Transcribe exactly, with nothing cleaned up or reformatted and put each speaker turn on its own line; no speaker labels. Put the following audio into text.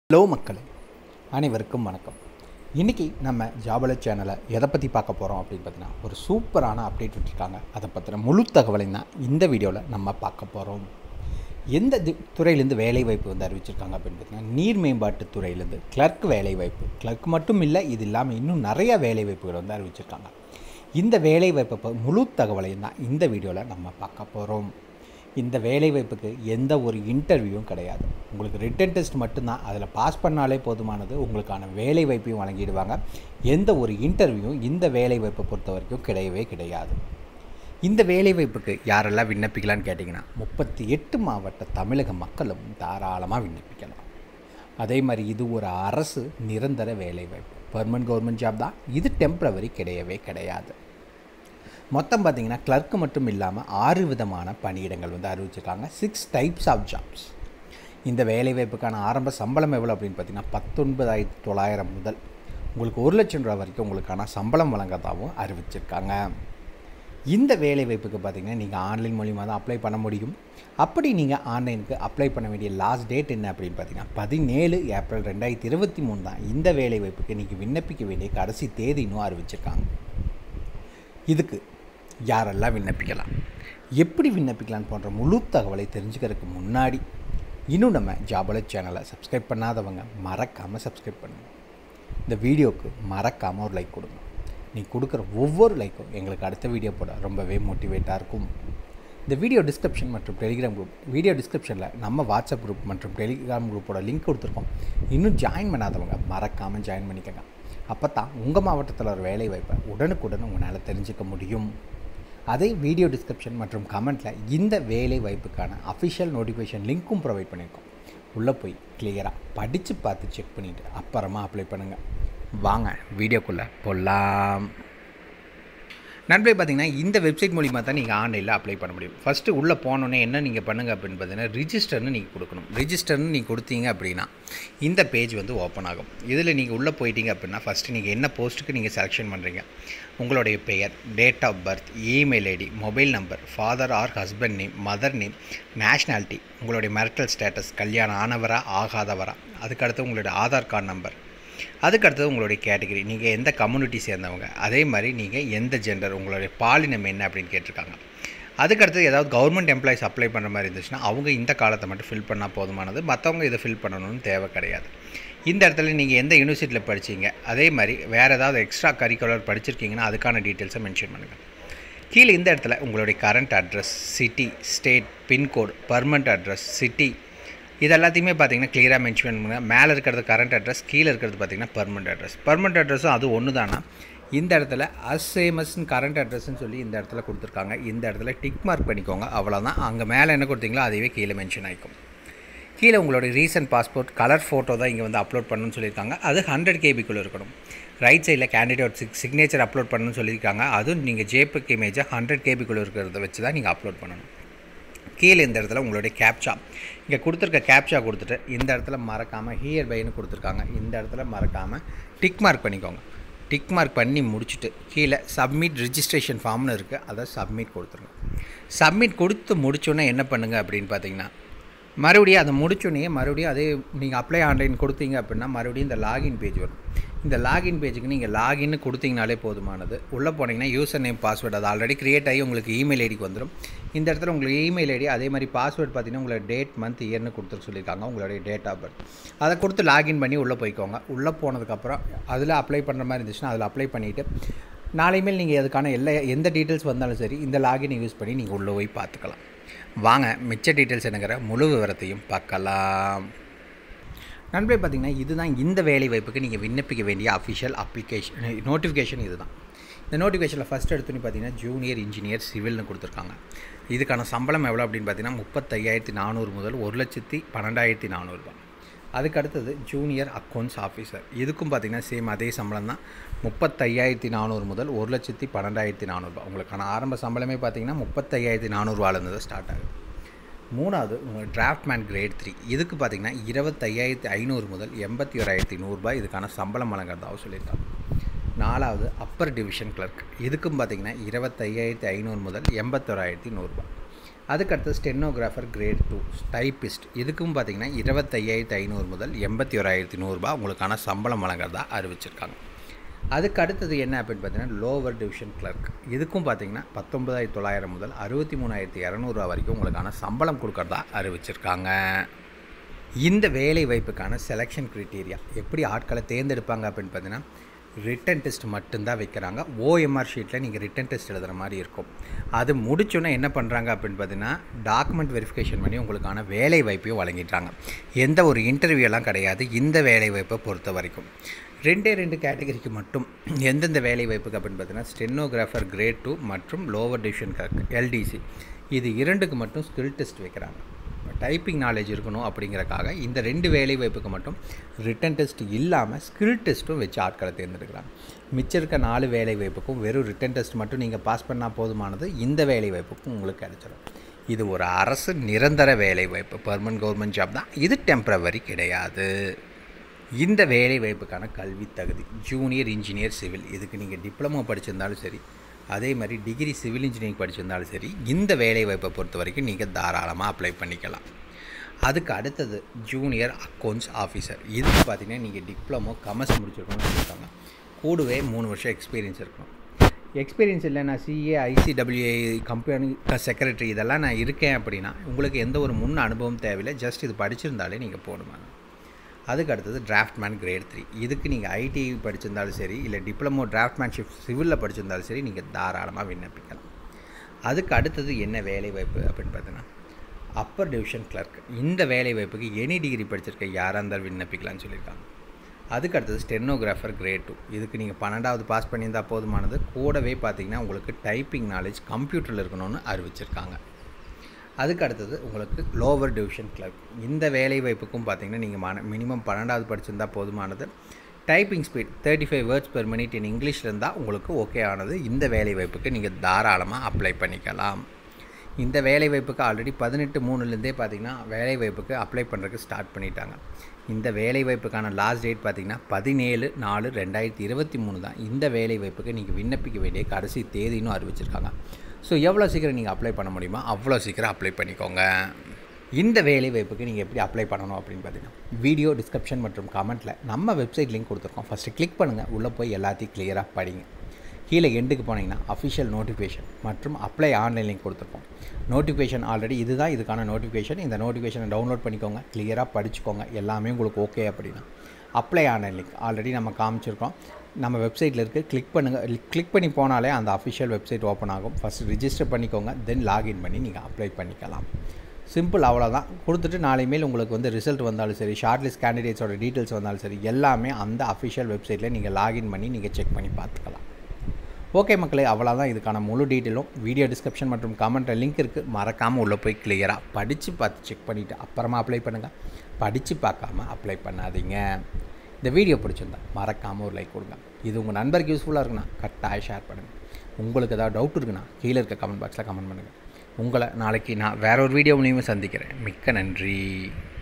Hello மக்களே, அனைவருக்கும் வணக்கம். இன்றைக்கி நம்ம ஜாபல சேனலை எதை பற்றி பார்க்க போகிறோம் அப்படின்னு பார்த்தீங்கன்னா, ஒரு சூப்பரான அப்டேட் விட்டுருக்காங்க. அதை பற்றின முழு தகவலையும் தான் இந்த வீடியோவில் நம்ம பார்க்க போகிறோம். எந்த துறையிலேருந்து வேலைவாய்ப்பு வந்து அறிவிச்சிருக்காங்க அப்படின்னு பார்த்தீங்கன்னா, நீர் மேம்பாட்டு துறையிலேருந்து கிளர்க் வேலைவாய்ப்பு. கிளர்க் மட்டும் இல்லை, இது இல்லாமல் இன்னும் நிறையா வேலைவாய்ப்புகள் வந்து அறிவிச்சிருக்காங்க. இந்த வேலைவாய்ப்பை முழு தகவலையும் தான் இந்த வீடியோவில் நம்ம பார்க்க போகிறோம். இந்த வேலைவாய்ப்புக்கு எந்த ஒரு இன்டர்வியூவும் கிடையாது. உங்களுக்கு ரிட்டன் டெஸ்ட் மட்டும்தான், அதில் பாஸ் பண்ணாலே போதுமானது. உங்களுக்கான வேலைவாய்ப்பையும் வழங்கிடுவாங்க. எந்த ஒரு இன்டர்வியூவும் இந்த வேலைவாய்ப்பை பொறுத்த வரைக்கும் கிடையவே கிடையாது. இந்த வேலைவாய்ப்புக்கு யாரெல்லாம் விண்ணப்பிக்கலான்னு கேட்டிங்கன்னா, முப்பத்தி எட்டு மாவட்ட தமிழக மக்களும் தாராளமாக விண்ணப்பிக்கலாம். அதே மாதிரி இது ஒரு அரசு நிரந்தர வேலைவாய்ப்பு, பெர்மனன்ட் கவர்மெண்ட் ஜாப் தான். இது டெம்ப்ரவரி கிடையவே கிடையாது. மொத்தம் பார்த்திங்கன்னா கிளர்க்கு மட்டும் இல்லாமல் ஆறு விதமான பணியிடங்கள் வந்து அறிவிச்சிருக்காங்க. Six types of jobs. இந்த வேலைவாய்ப்புக்கான ஆரம்ப சம்பளம் எவ்வளோ அப்படின்னு பார்த்திங்கன்னா, பத்தொன்பதாயிரத்தி தொள்ளாயிரம் முதல் உங்களுக்கு ஒரு லட்சம் ரூபா வரைக்கும் உங்களுக்கான சம்பளம் வழங்கதாகவும் அறிவிச்சிருக்காங்க. இந்த வேலைவாய்ப்புக்கு பார்த்திங்கன்னா நீங்கள் ஆன்லைன் மூலிமா தான் அப்ளை பண்ண முடியும். அப்படி நீங்கள் ஆன்லைனுக்கு அப்ளை பண்ண வேண்டிய லாஸ்ட் டேட் என்ன அப்படின்னு பார்த்தீங்கன்னா, பதினேழு ஏப்ரல் ரெண்டாயிரத்தி இருபத்தி மூணு தான் இந்த வேலைவாய்ப்புக்கு நீங்கள் விண்ணப்பிக்க வேண்டிய கடைசி தேதினும் அறிவிச்சிருக்காங்க. இதுக்கு யாரெல்லாம் விண்ணப்பிக்கலாம், எப்படி விண்ணப்பிக்கலாம் போன்ற முழு தகவலை தெரிஞ்சுக்கிறதுக்கு முன்னாடி இன்னும் நம்ம ஜாபல சேனலை சப்ஸ்கிரைப் பண்ணாதவங்க மறக்காமல் சப்ஸ்கிரைப் பண்ணுங்கள். இந்த வீடியோவுக்கு மறக்காமல் ஒரு லைக் கொடுங்க. நீ கொடுக்குற ஒவ்வொரு லைக்கும் எங்களுக்கு அடுத்த வீடியோ போட ரொம்பவே மோட்டிவேட்டாக இருக்கும். இந்த வீடியோ டிஸ்கிரிப்ஷன் மற்றும் டெலிகிராம் குரூப், வீடியோ டிஸ்கிரிப்ஷனில் நம்ம வாட்ஸ்அப் குரூப் மற்றும் டெலிகிராம் குரூப்போட லிங்க் கொடுத்துருக்கோம். இன்னும் ஜாயின் பண்ணாதவங்க மறக்காமல் ஜாயின் பண்ணிக்கங்க. அப்போ தான் உங்கள் மாவட்டத்தில் ஒரு வேலை வாய்ப்பை உடனுக்குடன் உங்களால் தெரிஞ்சுக்க முடியும். அதே வீடியோ டிஸ்கிரிப்ஷன் மற்றும் கமெண்ட்டில் இந்த வேலை வாய்ப்புக்கான அஃபிஷியல் நோட்டிஃபிகேஷன் லிங்க்கும் ப்ரொவைட் பண்ணியிருக்கோம். உள்ளே போய் கிளியராக படித்து பார்த்து செக் பண்ணிவிட்டு அப்புறமா அப்ளை பண்ணுங்கள். வாங்க வீடியோக்குள்ளே போகலாம். நண்பர்களே, பார்த்திங்கன்னா இந்த வெப்சைட் மூலிமா தான் நீங்கள் ஆன்லைனில் அப்ளை பண்ண முடியும். ஃபஸ்ட்டு உள்ளே போனோன்னே என்ன நீங்கள் பண்ணுங்கள் அப்படின்னு பார்த்தீங்கன்னா, ரிஜிஸ்டர்னு நீங்கள் கொடுக்கணும். ரிஜிஸ்டர்னு நீங்கள் கொடுத்தீங்க அப்படின்னா இந்த பேஜ் வந்து ஓப்பன் ஆகும். இதில் நீங்கள் உள்ளே போயிட்டீங்க அப்படின்னா, ஃபஸ்ட்டு நீங்கள் என்ன போஸ்ட்டுக்கு நீங்கள் செலெக்ஷன் பண்ணுறீங்க, உங்களுடைய பெயர், date of birth, email ID, mobile number, father or husband name, mother name, nationality, உங்களுடைய மேரிட்டல் ஸ்டேட்டஸ், கல்யாணம் ஆனவரா ஆகாதவரா, அதுக்கடுத்து உங்களுடைய ஆதார் கார்டு நம்பர், அதுக்கடுத்தது உங்களுடைய கேட்டகரி, நீங்கள் எந்த கம்யூனிட்டி சேர்ந்தவங்க, அதே மாதிரி நீங்கள் எந்த ஜெண்டர், உங்களுடைய பாலினம் என்ன அப்படின்னு கேட்டிருக்காங்க. அதுக்கடுத்தது ஏதாவது கவர்மெண்ட் எம்ப்ளாயிஸ் அப்ளை பண்ணுற மாதிரி இருந்துச்சுன்னா அவங்க இந்த காலத்தை மட்டும் ஃபில் பண்ணால் போதுமானது. மற்றவங்க இதை ஃபில் பண்ணணும்னு தேவை கிடையாது. இந்த இடத்துல நீங்கள் எந்த யூனிவர்சிட்டியில் படிச்சிங்க, அதே மாதிரி வேறு ஏதாவது எக்ஸ்ட்ரா கரிக்குலர் படிச்சிருக்கீங்கன்னா அதுக்கான டீட்டெயில்ஸை மென்ஷன் பண்ணுங்கள். கீழே இந்த இடத்துல உங்களுடைய current address, city, state, pincode, permanent address, city, இது எல்லாத்தையுமே பார்த்திங்கன்னா கிளியராக மென்ஷன் பண்ணுங்கள். மேலே இருக்கிறது கரண்ட் அட்ரஸ், கீழே இருக்கிறது பார்த்திங்கன்னா பர்மனண்ட் அட்ரஸ். பர்மனண்ட் அட்ரஸும் அது ஒன்று தானா, இந்த இடத்துல அஸ் சேமஸ்ன்னு கரண்ட் அட்ரஸ்ன்னு சொல்லி இந்த இடத்துல கொடுத்துருக்காங்க. இந்த இடத்துல டிக் மார்க் பண்ணிக்கோங்க, அவ்வளோதான். அங்கே மேலே என்ன கொடுத்தீங்களோ அதுவே கீழே மென்ஷன் ஆகிக்கும். கீழே உங்களுடைய ரீசன்ட் பாஸ்போர்ட் கலர் ஃபோட்டோ தான் இங்கே வந்து அப்லோட் பண்ணணும்னு சொல்லியிருக்காங்க. அது ஹண்ட்ரட் கேபிக்குள்ளே இருக்கணும். ரைட் சைடில் கேண்டிடேட் சிக் சிக்னேச்சர் அப்லோட் பண்ணணும்னு சொல்லியிருக்காங்க. அதுவும் நீங்கள் ஜேபிக் இமேஜை ஹண்ட்ரட் கேபிக்குள்ளே இருக்கிறத வச்சு தான் நீங்கள் அப்லோட் பண்ணணும். கீழே இந்த இடத்துல உங்களுடைய கேப்சா, இங்கே கொடுத்துருக்க கேப்சா கொடுத்துட்டு இந்த இடத்துல மறக்காமல் ஹியர் பைன்னு கொடுத்துருக்காங்க. இந்த இடத்துல மறக்காமல் டிக் மார்க் பண்ணிக்கோங்க. டிக் மார்க் பண்ணி முடிச்சுட்டு கீழே சப்மிட் ரிஜிஸ்ட்ரேஷன் ஃபார்ம்னு இருக்குது, அதை சப்மிட் கொடுத்துருங்க. சப்மிட் கொடுத்து முடிச்சோன்னே என்ன பண்ணுங்கள் அப்படின்னு பார்த்தீங்கன்னா, மறுபடியும் அதை முடிச்சோன்னே மறுபடியும் அதே நீங்கள் அப்ளை ஆன்லைன் கொடுத்தீங்க அப்படின்னா மறுபடியும் இந்த லாகின் பேஜ் வரும். இந்த லாகின் பேஜுக்கு நீங்கள் லாகின்னு கொடுத்தீங்கனாலே போதுமானது. உள்ளே போனீங்கன்னா யூசர் நேம், பாஸ்வேர்டு அது ஆல்ரெடி க்ரியேட் ஆகி உங்களுக்கு இமெயில் ஐடிக்கு வந்துடும். இந்த இடத்துல உங்களுக்கு இமெயில் ஐடி, அதே மாதிரி பாஸ்வேர்டு பார்த்தீங்கன்னா உங்களோட டேட், மந்த், இயர்னு கொடுத்துட்டு சொல்லியிருக்காங்க. உங்களுடைய டேட் ஆஃப் பர்த் அதை கொடுத்து லாகின் பண்ணி உள்ளே போய்க்கோங்க. உள்ளே போனதுக்கப்புறம் அதில் அப்ளை பண்ணுற மாதிரி இருந்துச்சுன்னா அதில் அப்ளை பண்ணிவிட்டு நாளைமேல் நீங்கள் அதுக்கான எல்லா எந்த டீட்டெயில்ஸ் வந்தாலும் சரி இந்த லாகினை யூஸ் பண்ணி நீங்கள் உள்ளே போய் பார்த்துக்கலாம். வாங்க மிச்ச டீட்டெயில்ஸ் என்னங்கிற முழு விவரத்தையும் பார்க்கலாம். நண்பர்களே, பார்த்திங்கன்னா இதுதான் இந்த வேலை வாய்ப்புக்கு நீங்கள் விண்ணப்பிக்க வேண்டிய அஃபிஷியல் அப்ளிகேஷன் நோட்டிஃபிகேஷன். இது தான் இந்த நோட்டிஃபிகேஷனில் ஃபஸ்ட் எடுத்துன்னு பார்த்தீங்கன்னா ஜூனியர் இன்ஜினியர் சிவில்னு கொடுத்துருக்காங்க. இதுக்கான சம்பளம் எவ்வளோ அப்படின்னு பார்த்தீங்கன்னா முப்பத்தையாயிரத்தி நானூறு முதல் ஒரு லட்சத்தி பன்னெண்டாயிரத்தி நானூறுரூபா. அதுக்கு அடுத்தது ஜூனியர் அக்கௌண்ட்ஸ் ஆஃபீஸர், இதுக்கும் பார்த்திங்கன்னா சேம் அதே சம்பளம் தான், முப்பத்தையாயிரத்தி நானூறு முதல் ஒரு லட்சத்தி பன்னெண்டாயிரத்தி நானூறுரூபா. உங்களுக்கான ஆரம்ப சம்பளமே பார்த்திங்கன்னா முப்பத்தையாயிரத்தி நானூறுரூவாலேருந்து தான் ஸ்டார்ட் ஆகுது. மூணாவது உங்கள் டிராஃப்ட்மேன் கிரேட் த்ரீ, இதுக்கு பார்த்திங்கன்னா இருபத்தையாயிரத்தி ஐநூறு முதல் எண்பத்தி ஓராயிரத்தி நூறுரூபா இதுக்கான சம்பளம் வழங்குறதாகவும் சொல்லியிருக்காங்க. நாலாவது அப்பர் டிவிஷன் கிளர்க், இதுக்கும் பார்த்திங்கன்னா இருபத்தையாயிரத்தி ஐநூறு முதல் எண்பத்தோராயிரத்தி நூறுரூபா. அதுக்கடுத்து ஸ்டெனோகிராஃபர் கிரேட் டூ டைப்பிஸ்ட் இதுக்கும் பார்த்திங்கன்னா இருபத்தையாயிரத்தி ஐநூறு முதல் எண்பத்தி ஓராயிரத்தி நூறுரூபா உங்களுக்கான சம்பளம் வழங்குறதா அறிவிச்சிருக்காங்க. அதுக்கு அடுத்தது என்ன அப்படின்னு பார்த்தீங்கன்னா லோவர் டிவிஷன் கிளர்க் இதுக்கும் பார்த்திங்கன்னா பத்தொன்பதாயிரத்தி தொள்ளாயிரம் முதல் அறுபத்தி மூணாயிரத்தி இரநூறுவா வரைக்கும் உங்களுக்கான சம்பளம் கொடுக்கறதா அறிவிச்சிருக்காங்க. இந்த வேலை வாய்ப்புக்கான செலெக்ஷன் க்ரைட்டீரியா எப்படி ஆட்களை தேர்ந்தெடுப்பாங்க அப்படின்னு பார்த்தீங்கன்னா ரிட்டன் டெஸ்ட் மட்டும்தான் வைக்கிறாங்க. ஓஎம்ஆர் ஷீட்டில் நீங்கள் ரிட்டன் டெஸ்ட் எழுதுகிற மாதிரி இருக்கும். அது முடிச்சோன்னே என்ன பண்ணுறாங்க அப்படின்னு பார்த்தீங்கன்னா டாக்குமெண்ட் வெரிஃபிகேஷன் பண்ணி உங்களுக்கான வேலை வாய்ப்பையும் வழங்கிட்டாங்க. எந்த ஒரு இன்டர்வியூலாம் கிடையாது இந்த வேலை வாய்ப்பை பொறுத்த வரைக்கும். ரெண்டே ரெண்டு கேட்டகரிக்கு மட்டும் எந்தெந்த வேலை வாய்ப்புக்கு அப்படின்னு பார்த்தீங்கன்னா ஸ்டெனோகிராஃபர் கிரேட் டூ மற்றும் லோவர் டிவிஷன் கிளர்க் எல்டிசி இது இரண்டுக்கு மட்டும் ஸ்கில் டெஸ்ட் வைக்கிறாங்க. டைப்பிங் நாலேஜ் இருக்கணும் அப்படிங்கிறக்காக இந்த ரெண்டு வேலை வாய்ப்புக்கு மட்டும் ரிட்டன் டெஸ்ட் இல்லாமல் ஸ்கில் டெஸ்ட்டும் வச்சு ஆட்களை தேர்ந்தெடுக்கிறாங்க. மிச்சம் இருக்க நாலு வேலை வாய்ப்புக்கும் வெறும் ரிட்டன் டெஸ்ட் மட்டும் நீங்கள் பாஸ் பண்ணால் போதுமானது. இந்த வேலை வாய்ப்புக்கும் உங்களுக்கு கிடைச்சிடும். இது ஒரு அரசு நிரந்தர வேலை வாய்ப்பு, பெர்மனன்ட் கவர்மெண்ட் ஜாப் தான். இது டெம்ப்ரவரி கிடையாது. இந்த வேலை வாய்ப்புக்கான கல்வி தகுதி ஜூனியர் இன்ஜினியர் சிவில் இதுக்கு நீங்கள் டிப்ளமோ படிச்சிருந்தாலும் சரி, அதே மாதிரி டிகிரி சிவில் இன்ஜினியரிங் படிச்சிருந்தாலும் சரி, இந்த வேலை வாய்ப்பை பொறுத்த வரைக்கும் நீங்கள் தாராளமாக அப்ளை பண்ணிக்கலாம். அதுக்கு அடுத்தது ஜூனியர் அக்கௌண்ட்ஸ் ஆஃபீஸர் இதுக்கு பார்த்தீங்கன்னா நீங்கள் டிப்ளமோ கமர்ஸ் முடிச்சிருக்கணும்னு சொல்லியிருக்காங்க. கூடவே மூணு வருஷம் எக்ஸ்பீரியன்ஸ் இருக்கணும். எக்ஸ்பீரியன்ஸ் இல்லை நான் சிஏ ஐசிடபிள்யூஏ கம்பெனி செக்ரட்டரி இதெல்லாம் நான் இருக்கேன் அப்படின்னா உங்களுக்கு எந்த ஒரு முன் அனுபவம் தேவையில்லை. ஜஸ்ட் இது படிச்சிருந்தாலே நீங்கள் போடுவாங்க. அதுக்கு அடுத்தது டிராஃப்ட்மேன் கிரேட் த்ரீ இதுக்கு நீங்கள் ஐடி படிச்சிருந்தாலும் சரி, இல்லை டிப்ளமோ டிராஃப்ட்மேன்ஷிப் சிவிலில் படிச்சிருந்தாலும் சரி, நீங்கள் தாராளமாக விண்ணப்பிக்கலாம். அதுக்கு அடுத்தது என்ன வேலை வாய்ப்பு அப்படின்னு பார்த்தீங்கன்னா அப்பர் டிவிஷன் கிளர்க் இந்த வேலை வாய்ப்புக்கு எனி டிகிரி படிச்சிருக்க யாராக இருந்தாலும் விண்ணப்பிக்கலாம்னு சொல்லியிருக்காங்க. அதுக்கு அடுத்தது ஸ்டெனோகிராஃபர் கிரேட் டூ இதுக்கு நீங்கள் பன்னெண்டாவது பாஸ் பண்ணியிருந்தால் போதுமானது. கூடவே பார்த்திங்கன்னா உங்களுக்கு டைப்பிங் நாலேஜ் கம்ப்யூட்டரில் இருக்கணும்னு அறிவிச்சிருக்காங்க. அதுக்கு அடுத்தது உங்களுக்கு லோவர் டிவிஷன் கிளர்க் இந்த வேலை வாய்ப்புக்கும் பார்த்திங்கன்னா நீங்கள் மன மினிமம் பன்னெண்டாவது படிச்சிருந்தால் போதுமானது. Typing speed thirty five words per minute in இங்கிலீஷில் இருந்தால் உங்களுக்கு ஓகே ஆனது. இந்த வேலை வாய்ப்புக்கு நீங்கள் தாராளமாக அப்ளை பண்ணிக்கலாம். இந்த வேலை வாய்ப்புக்கு ஆல்ரெடி பதினெட்டு மூணுலேருந்தே பார்த்திங்கன்னா வேலை வாய்ப்புக்கு அப்ளை பண்ணுறதுக்கு ஸ்டார்ட் பண்ணிட்டாங்க. இந்த வேலை வாய்ப்புக்கான லாஸ்ட் டேட் பார்த்திங்கன்னா பதினேழு நாலு ரெண்டாயிரத்தி இருபத்தி மூணு தான். இந்த வேலை வாய்ப்புக்கு நீங்கள் விண்ணப்பிக்க வேண்டிய கடைசி தேதின்னு அறிவிச்சிருக்காங்க. ஸோ எவ்வளோ சீக்கிரம் நீங்கள் அப்ளை பண்ண முடியுமோ அவ்வளோ சீக்கிரம் அப்ளை பண்ணிக்கோங்க. இந்த வேலை வாய்ப்புக்கு நீங்கள் எப்படி அப்ளை பண்ணணும் அப்படின்னு பார்த்தீங்கன்னா வீடியோ டிஸ்கிரிப்ஷன் மற்றும் கமெண்ட்டில் நம்ம வெப்சைட் லிங்க் கொடுத்துருக்கோம். ஃபஸ்ட்டு கிளிக் பண்ணுங்கள், உள்ளே போய் எல்லாத்தையும் கிளியராக படிங்க. கீழே எண்டுக்கு போனீங்கன்னா அஃபிஷியல் நோட்டிஃபிகேஷன் மற்றும் அப்ளை ஆன்லைன் லிங்க் கொடுத்துருக்கோம். நோட்டிஃபிகேஷன் ஆல்ரெடி இதுதான் இதுக்கான நோட்டிஃபிகேஷன். இந்த நோட்டிஃபிகேஷனை டவுன்லோட் பண்ணிக்கோங்க, கிளியராக படிச்சுக்கோங்க. எல்லாமே உங்களுக்கு ஓகே அப்படின்னா அப்ளை ஆன்லைன் லிங்க் ஆல்ரெடி நம்ம காமிச்சிருக்கோம். நம்ம வெப்சைட்டில் இருக்குது, கிளிக் பண்ணுங்கள். கிளிக் பண்ணி போனாலே அந்த அஃபிஷியல் வெப்சைட் ஓப்பன் ஆகும். ஃபஸ்ட்டு ரிஜிஸ்டர் பண்ணிக்கோங்க, தென் லாகின் பண்ணி நீங்கள் அப்ளை பண்ணிக்கலாம். சிம்பிள், அவ்வளோதான். கொடுத்துட்டு நாளை மேல் உங்களுக்கு வந்து ரிசல்ட் வந்தாலும் சரி, ஷார்ட் லிஸ்ட் கேண்டிடேட்ஸோட டீட்டெயில்ஸ் வந்தாலும் சரி, எல்லாமே அந்த அஃபிஷியல் வெப்சைட்டில் நீங்கள் லாகின் பண்ணி நீங்கள் செக் பண்ணி பார்த்துக்கலாம். ஓகே மக்களே, அவ்வளோதான். இதுக்கான முழு டீட்டெயிலும் வீடியோ டிஸ்கிரிப்ஷன் மற்றும் கமெண்ட்டில் லிங்க் இருக்குது. மறக்காமல் உள்ளே போய் கிளியராக படித்து பார்த்து செக் பண்ணிவிட்டு அப்புறமா அப்ளை பண்ணுங்கள். படித்து பார்க்காம அப்ளை பண்ணாதீங்க. இந்த வீடியோ பிடிச்சிருந்தா மறக்காமல் ஒரு லைக் கொடுங்க. இது உங்கள் நண்பருக்கு யூஸ்ஃபுல்லாக இருக்குன்னா கட்டாயம் ஷேர் பண்ணுங்கள். உங்களுக்கு ஏதாவது டவுட் இருக்குன்னா கீழே இருக்க கமெண்ட் பாக்ஸில் கமெண்ட் பண்ணுங்கள். உங்களை நாளைக்கு நான் வேற ஒரு வீடியோ மூலியமாக சந்திக்கிறேன். மிக்க நன்றி.